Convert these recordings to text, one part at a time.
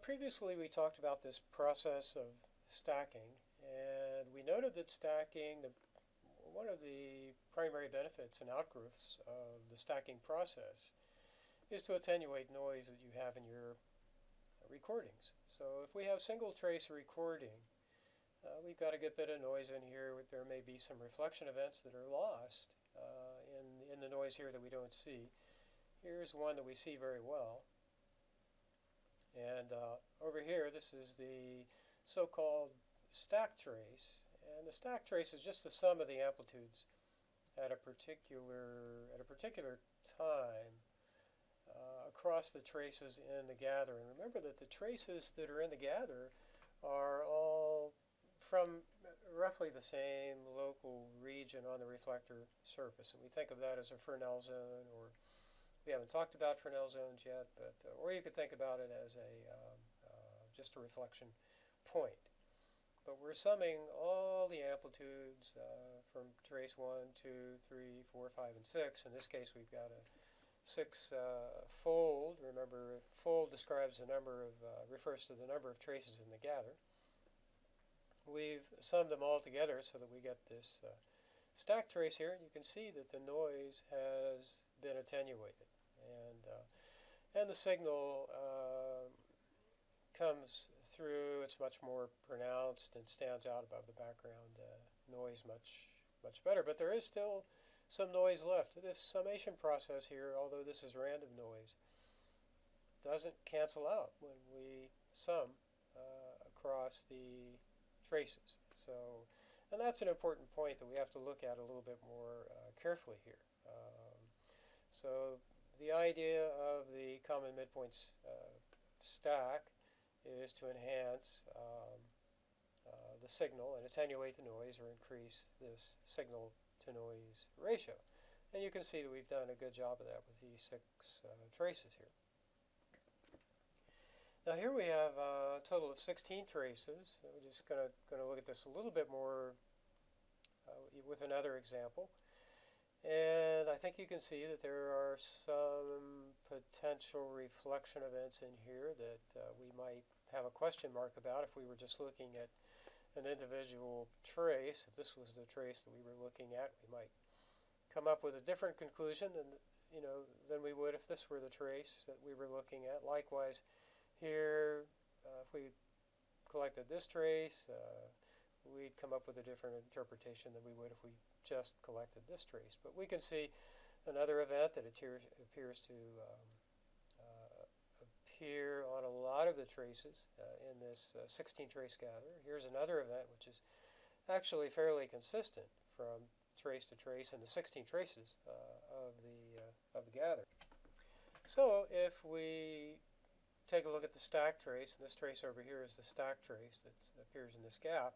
Previously we talked about this process of stacking, and we noted that stacking, one of the primary benefits and outgrowths of the stacking process is to attenuate noise that you have in your recordings. So if we have single trace recording, we've got a good bit of noise in here. There may be some reflection events that are lost in the noise here that we don't see. Here's one that we see very well. And over here, this is the so-called stack trace. And the stack trace is just the sum of the amplitudes at a particular time across the traces in the gather. And remember that the traces that are in the gather are all from roughly the same local region on the reflector surface. And we think of that as a Fresnel zone, or we haven't talked about Fresnel zones yet, but or you could think about it as just a reflection point. But we're summing all the amplitudes from trace 1, 2, 3, 4, 5, and 6. In this case, we've got a 6-fold. Remember, fold describes the number of refers to the number of traces in the gather. We've summed them all together so that we get this stack trace here. You can see that the noise has been attenuated, and the signal comes through. It's much more pronounced and stands out above the background noise much better. But there is still some noise left. This summation process here, although this is random noise, doesn't cancel out when we sum across the traces. So, and that's an important point that we have to look at a little bit more carefully here. So the idea of the common midpoints stack is to enhance the signal and attenuate the noise, or increase this signal to noise ratio. And you can see that we've done a good job of that with these 6 traces here. Now here we have a total of 16 traces. We're just going to look at this a little bit more with another example. And I think you can see that there are some potential reflection events in here that we might have a question mark about if we were just looking at an individual trace. If this was the trace that we were looking at, we might come up with a different conclusion than we would if this were the trace that we were looking at. Likewise, here, if we collected this trace, we'd come up with a different interpretation than we would if we just collected this trace. But we can see another event that appears to appear on a lot of the traces in this 16 trace gather. Here's another event which is actually fairly consistent from trace to trace in the 16 traces of the gather. So if we take a look at the stack trace, and this trace over here is the stack trace that appears in this gap,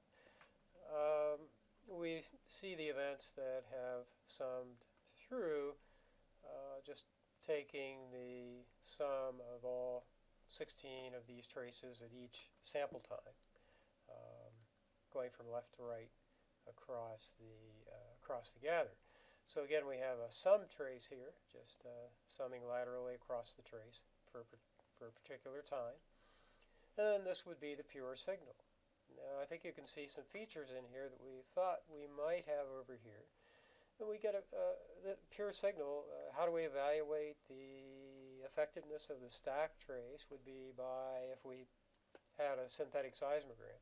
we see the events that have summed through just taking the sum of all 16 of these traces at each sample time, going from left to right across the gather. So again, we have a sum trace here, just summing laterally across the trace for a particular time. And then this would be the pure signal. Now I think you can see some features in here that we thought we might have over here. And we get the pure signal. How do we evaluate the effectiveness of the stack trace would be by, if we had a synthetic seismogram,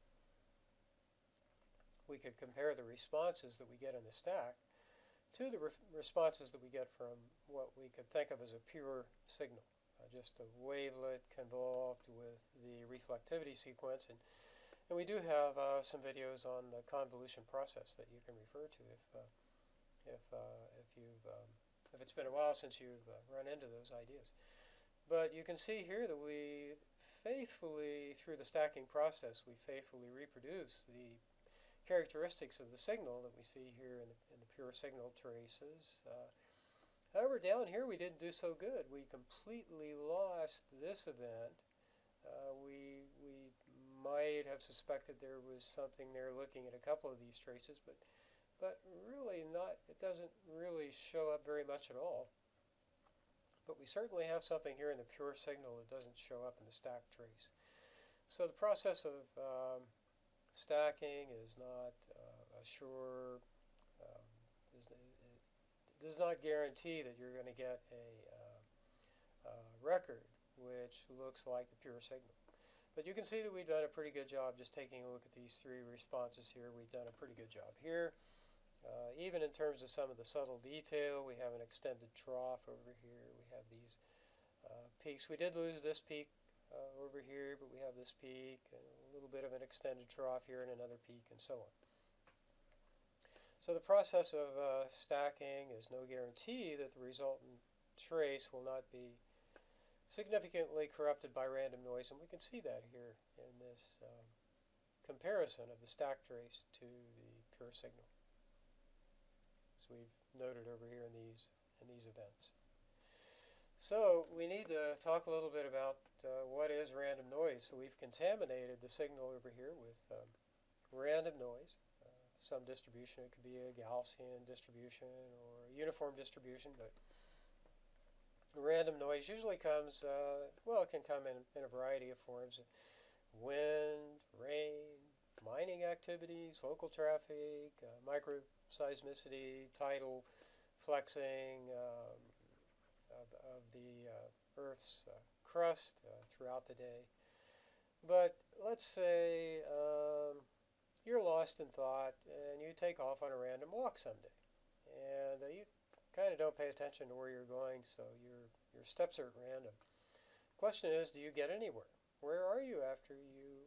we could compare the responses that we get in the stack to the responses that we get from what we could think of as a pure signal. Just a wavelet convolved with the reflectivity sequence. And we do have some videos on the convolution process that you can refer to if it's been a while since you've run into those ideas. But you can see here that we faithfully, through the stacking process, we faithfully reproduce the characteristics of the signal that we see here in the pure signal traces. However, down here we didn't do so good. We completely lost this event. We might have suspected there was something there looking at a couple of these traces, but really not. It doesn't really show up very much at all. But we certainly have something here in the pure signal that doesn't show up in the stack trace. So the process of stacking is not a sure, um, it does not guarantee that you're going to get a record which looks like the pure signal. But you can see that we've done a pretty good job just taking a look at these three responses here. We've done a pretty good job here. Even in terms of some of the subtle detail, we have an extended trough over here. We have these peaks. We did lose this peak over here, but we have this peak, and a little bit of an extended trough here, and another peak, and so on. So the process of stacking is no guarantee that the resultant trace will not be significantly corrupted by random noise, and we can see that here in this comparison of the stack trace to the pure signal, as we've noted over here in these events. So we need to talk a little bit about what is random noise. So we've contaminated the signal over here with random noise, some distribution. It could be a Gaussian distribution or a uniform distribution, but random noise usually comes, well, it can come in a variety of forms: wind, rain, mining activities, local traffic, microseismicity, tidal flexing of the Earth's crust throughout the day. But let's say you're lost in thought and you take off on a random walk someday, and you kind of don't pay attention to where you're going, so your steps are at random. Question is, do you get anywhere? Where are you after you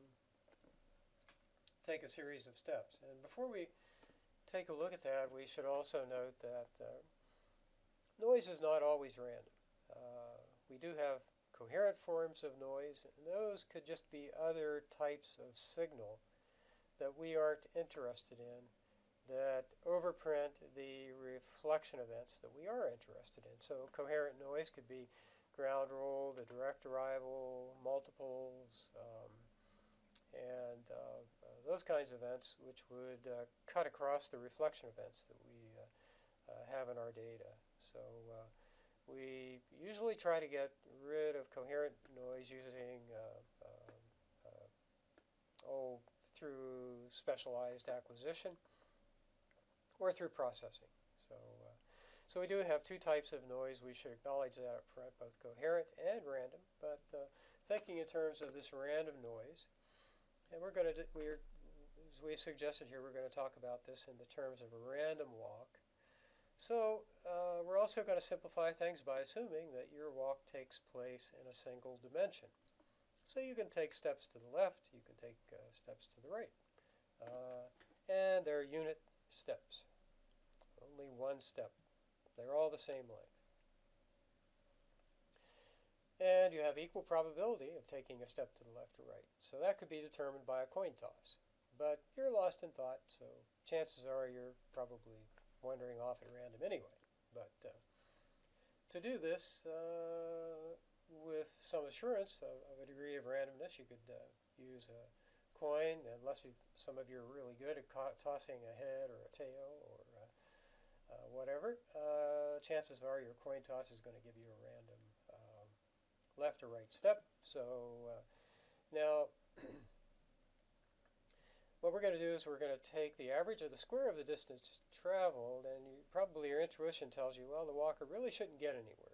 take a series of steps? And before we take a look at that, we should also note that noise is not always random. We do have coherent forms of noise, and those could just be other types of signal that we aren't interested in that overprint the reflection events that we are interested in. So coherent noise could be ground roll, the direct arrival, multiples, and those kinds of events which would cut across the reflection events that we have in our data. So we usually try to get rid of coherent noise using through specialized acquisition or through processing. So we do have two types of noise. We should acknowledge that up front, both coherent and random. But thinking in terms of this random noise, and as we suggested here, we're going to talk about this in the terms of a random walk. So we're also going to simplify things by assuming that your walk takes place in a single dimension. So you can take steps to the left, you can take steps to the right. And they're unit steps. Only one step. They're all the same length. And you have equal probability of taking a step to the left or right. So that could be determined by a coin toss. But you're lost in thought, so chances are you're probably wandering off at random anyway. But to do this with some assurance of a degree of randomness, you could use a coin, unless some of you are really good at tossing a head or a tail or whatever. Chances are your coin toss is going to give you a random left or right step. So now what we're going to do is we're going to take the average of the square of the distance traveled, and probably your intuition tells you, well, the walker really shouldn't get anywhere.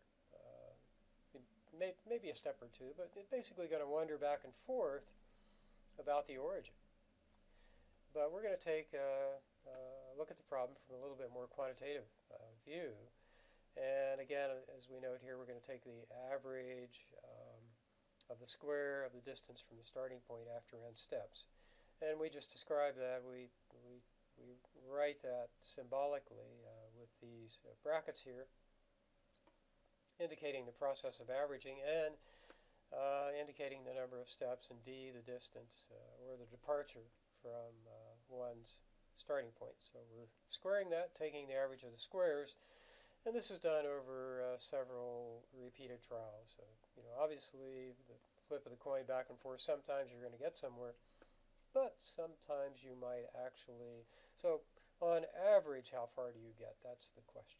Maybe a step or two, but it's basically going to wander back and forth about the origin. But we're going to take a look at the problem from a little bit more quantitative view. And again, as we note here, we're going to take the average of the square of the distance from the starting point after n steps. And we just describe that. We write that symbolically with these brackets here, indicating the process of averaging, and indicating the number of steps, and d, the distance, or the departure from one's starting point. So we're squaring that, taking the average of the squares, and this is done over several repeated trials. So, obviously, the flip of the coin back and forth, sometimes you're going to get somewhere, but sometimes you might actually. So on average, how far do you get? That's the question.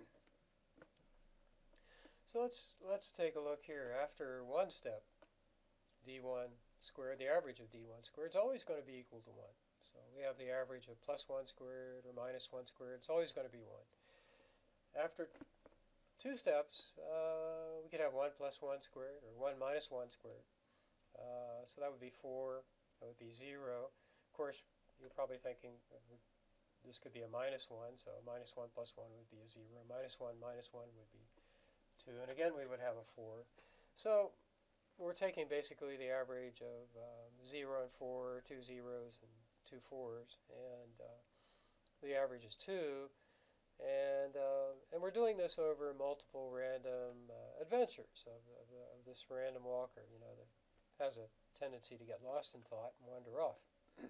So let's take a look here. After one step, d1 squared, the average of d1 squared, is always going to be equal to 1. So we have the average of plus 1 squared or minus 1 squared. It's always going to be 1. After 2 steps, we could have 1 plus 1 squared or 1 minus 1 squared. So that would be 4. That would be 0. Of course, you're probably thinking this could be a minus 1, so minus 1 plus 1 would be a 0. Minus 1 minus 1 would be 2. And again, we would have a 4. So we're taking basically the average of 0 and 4, 2 zeros and 2 4s, and the average is 2. And we're doing this over multiple random adventures of this random walker, you know, that has a tendency to get lost in thought and wander off.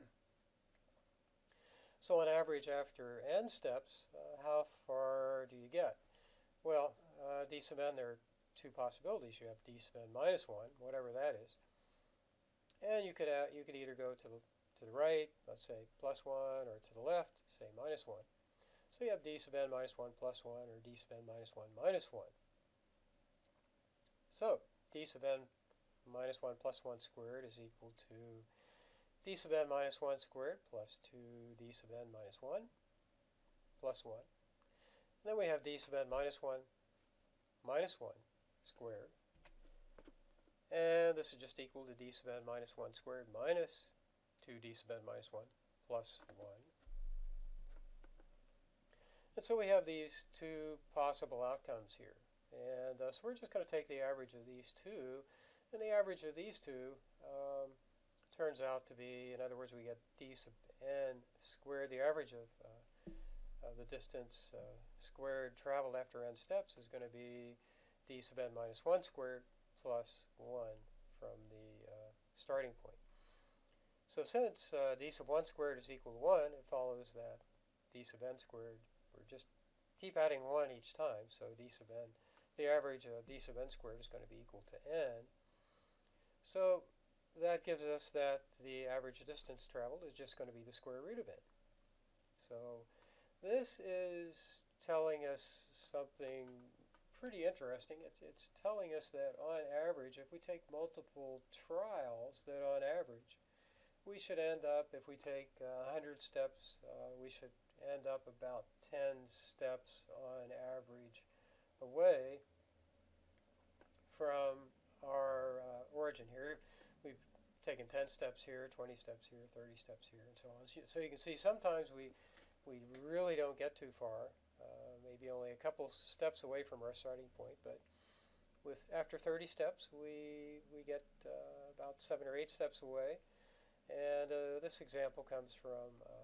So on average, after n steps, how far do you get? Well, d sub n, there are 2 possibilities. You have d sub n minus 1, whatever that is, and you could either go to the right, let's say plus 1, or to the left, say minus 1. So you have d sub n minus 1 plus 1, or d sub n minus 1 minus 1. So d sub n minus 1 plus 1 squared is equal to d sub n minus 1 squared plus 2d sub n minus 1 plus 1. And then we have d sub n minus 1 squared. And this is just equal to d sub n minus 1 squared minus 2d sub n minus 1 plus 1. And so we have these 2 possible outcomes here. And so we're just going to take the average of these 2. And the average of these 2 turns out to be, in other words, we get d sub n squared. The average of the distance squared traveled after n steps is going to be d sub n minus 1 squared plus 1 from the starting point. So since d sub 1 squared is equal to 1, it follows that d sub n squared, we're just keep adding 1 each time. So d sub n, the average of d sub n squared is going to be equal to n. So that gives us that the average distance traveled is just going to be the square root of n. So this is telling us something pretty interesting. It's telling us that on average, if we take multiple trials, that on average we should end up, if we take 100 steps, we should end up about 10 steps on average away from our origin here. We've taken 10 steps here, 20 steps here, 30 steps here, and so on. So you can see sometimes we really don't get too far, maybe only a couple steps away from our starting point, but after 30 steps we get about 7 or 8 steps away. And this example comes from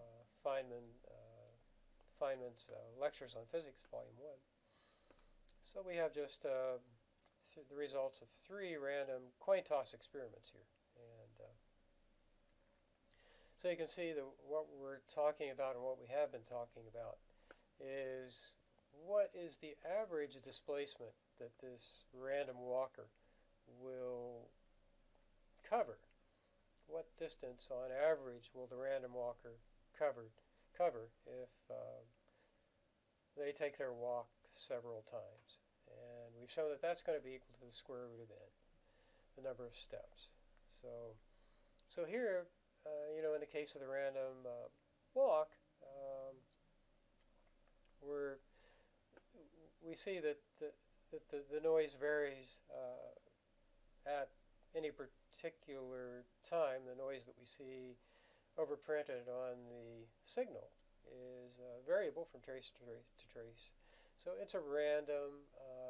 Feynman's Lectures on Physics, Volume 1. So we have just the results of 3 random coin toss experiments here. And so you can see that what we're talking about and what we have been talking about is what is the average displacement that this random walker will cover. What distance on average will the random walker cover if they take their walk several times? And we've shown that that's going to be equal to the square root of n, the number of steps. So here, you know, in the case of the random walk, we see that the noise varies at any particular time. The noise that we see overprinted on the signal is variable from trace to trace. So it's a random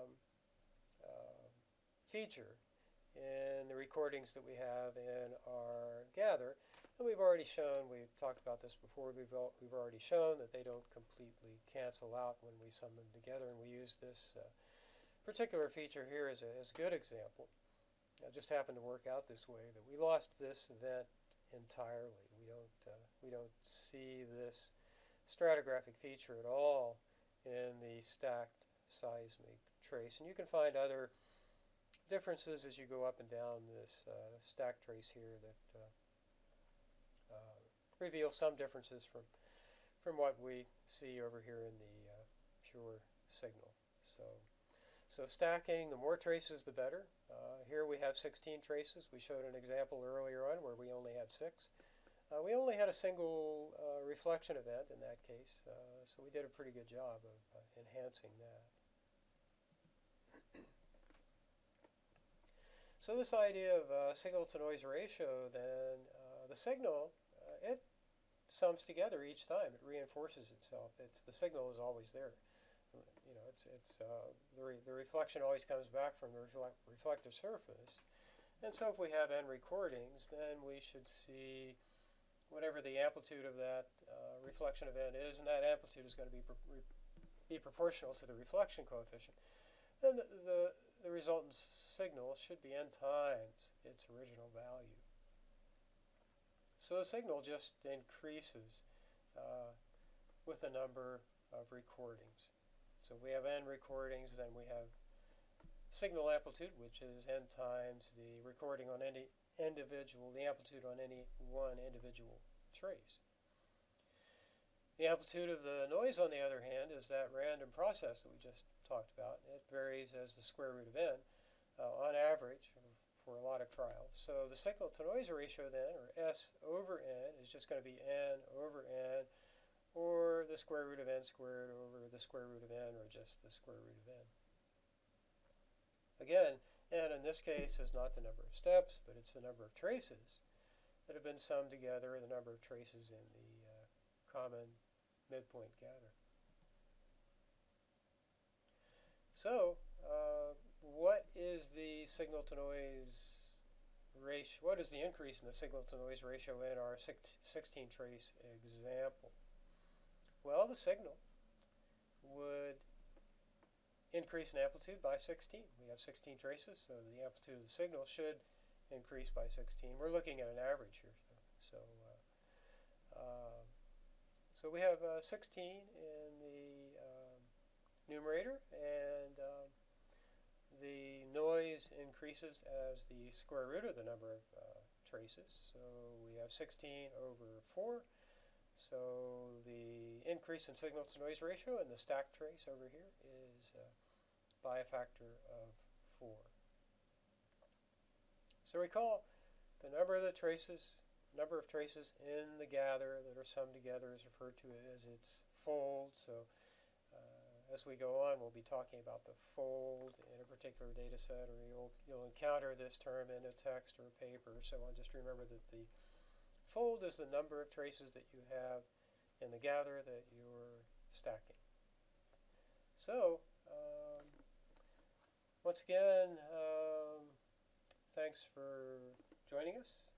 feature in the recordings that we have in our gather. And we've already shown, we've talked about this before, we've already shown that they don't completely cancel out when we sum them together, and we use this particular feature here as a good example. It just happened to work out this way, that we lost this event entirely. We don't see this stratigraphic feature at all in the stacked seismic trace. And you can find other differences as you go up and down this stacked trace here that reveal some differences from what we see over here in the pure signal. So stacking, the more traces the better. Here we we have 16 traces. We showed an example earlier on where we only had 6. We only had a single reflection event in that case, so we did a pretty good job of enhancing that. So this idea of signal-to-noise ratio, then, the signal, it sums together each time. It reinforces itself. The signal is always there. You know, the reflection always comes back from the reflective surface. And so if we have n recordings, then we should see whatever the amplitude of that reflection event is, and that amplitude is going to be proportional to the reflection coefficient. And the resultant signal should be n times its original value. So the signal just increases with the number of recordings. So if we have n recordings, then we have signal amplitude, which is n times the recording on any the amplitude on any one individual trace. The amplitude of the noise, on the other hand, is that random process that we just talked about. It varies as the square root of n, on average, for a lot of trials. So the signal-to-noise ratio then, or S over n, is just going to be n over n, or the square root of n squared over the square root of n, or just the square root of n. Again, n in this case is not the number of steps, but it's the number of traces that have been summed together, the number of traces in the common midpoint gather. So, what is the signal-to-noise ratio? What is the increase in the signal-to-noise ratio in our 16-trace example? Well, the signal would increase in amplitude by 16. We have 16 traces, so the amplitude of the signal should increase by 16. We're looking at an average here. So we have 16 in the numerator, and the noise increases as the square root of the number of traces. So we have 16 over 4. So the increase in signal-to-noise ratio in the stacked trace over here is by a factor of 4. So recall, the number of traces in the gather that are summed together is referred to as its fold. So as we go on, we'll be talking about the fold in a particular data set, or you'll encounter this term in a text or a paper or so on. Just remember that the fold is the number of traces that you have in the gather that you're stacking. So once again, thanks for joining us.